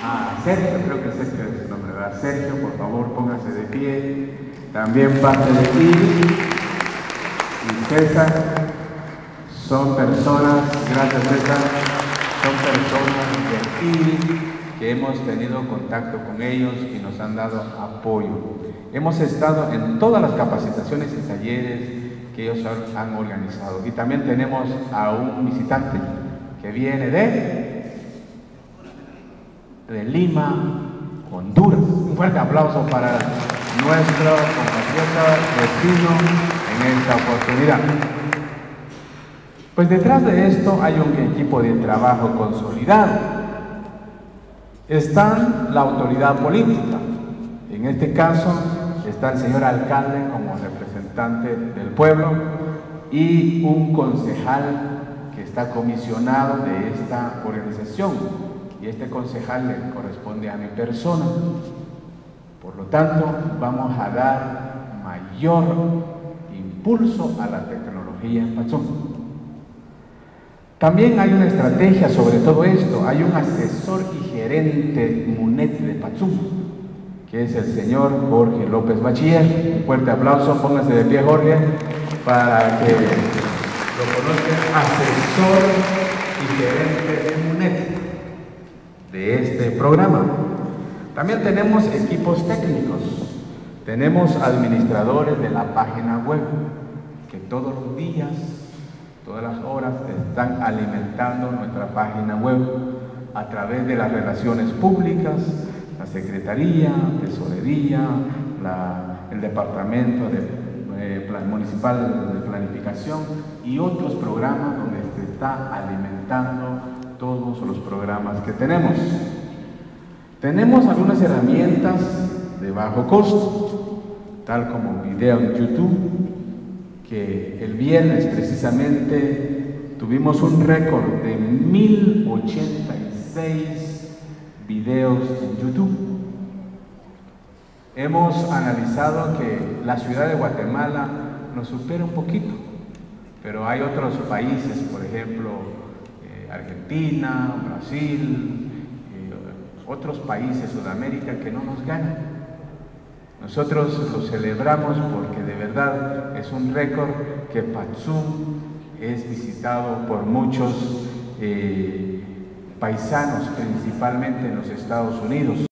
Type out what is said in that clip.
a Sergio, creo que Sergio es su nombre, ¿verdad? Sergio, por favor, póngase de pie. También parte de ti y César. Son personas, gracias César, son personas de aquí que hemos tenido contacto con ellos y nos han dado apoyo. Hemos estado en todas las capacitaciones y talleres que ellos han organizado. Y también tenemos a un visitante que viene de Lima, Honduras. Un fuerte aplauso para nuestro compatriota vecino en esta oportunidad. Pues detrás de esto hay un equipo de trabajo consolidado. Está la autoridad política. En este caso está el señor alcalde como representante del pueblo y un concejal que está comisionado de esta organización. Y este concejal le corresponde a mi persona. Por lo tanto, vamos a dar mayor impulso a la tecnología en Patzum. También hay una estrategia sobre todo esto. Hay un asesor y gerente MUNET de Patzum, que es el señor Jorge López Bachiller. Un fuerte aplauso, póngase de pie Jorge, para que lo conozcan. Asesor y gerente de MUNET de este programa. También tenemos equipos técnicos, tenemos administradores de la página web que todos los días, todas las horas están alimentando nuestra página web a través de las relaciones públicas, la Secretaría, Tesorería, el Departamento Municipal de Planificación y otros programas donde se está alimentando todos los programas que tenemos. Tenemos algunas herramientas de bajo costo, tal como video en YouTube, que el viernes precisamente tuvimos un récord de 1086 videos en YouTube. Hemos analizado que la ciudad de Guatemala nos supera un poquito, pero hay otros países, por ejemplo, Argentina, Brasil, otros países de Sudamérica que no nos ganan. Nosotros lo celebramos porque de verdad es un récord que Patzum es visitado por muchos paisanos, principalmente en los Estados Unidos.